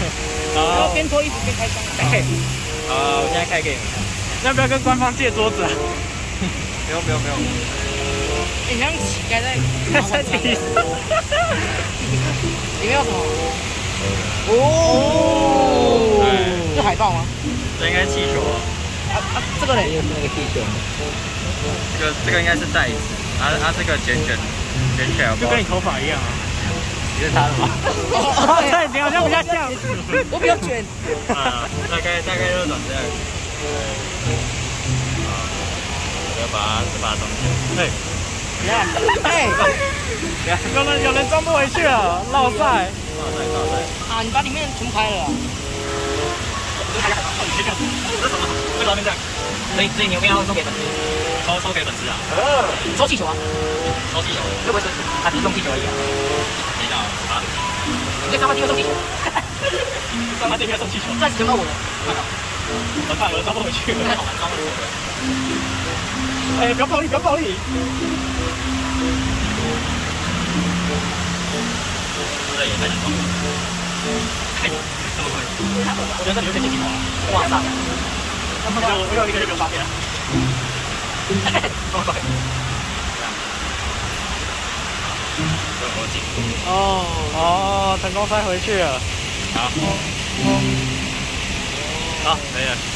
然后边脱衣服边开箱。 好，我现在开给你们看。 要不要跟官方借桌子啊？ 不用不用不用。 你像乞丐在地上。 里面有什么？哦，是海报吗？ 这应该是气球哦。 这个嘞？ 有那个气球。 这个应该是袋子，这个卷起来， 就跟你头发一样啊。 你是他的吗？ 对，你好像比较像。 我比较卷。 大概就长这样。我要把它装起来。 哎， 有人装不回去了，落赛。 啊，你把里面全拍了啊。 为什么这样？所以你有没有要送给粉丝？收给粉丝啊？ 收气球啊？ 收气球？ 会不会是他只送气球而已啊？ 没到啊。 你可以上班第二送气球。 上班第二送气球， 这是全靠我的。 很怕有人装不回去，好难装回去。 哎，不要暴力，不要暴力。 这也太难装了。这么快？我觉得这里有点惊喜啊！ 哇塞！ 我有一个就没有发现了。这么快？ 哦，成功塞回去了。 好，可以了。